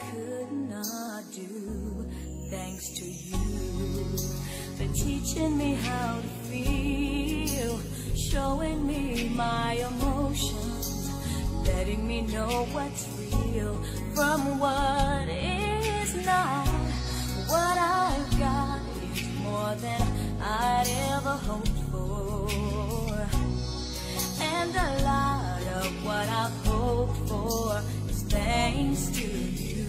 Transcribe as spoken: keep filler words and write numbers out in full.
could not do. Thanks to you for teaching me how to feel, showing me my emotions, letting me know what's real from what is not. What I've got is more than I'd ever hoped for, and a lot of what I've hoped for is thanks to you.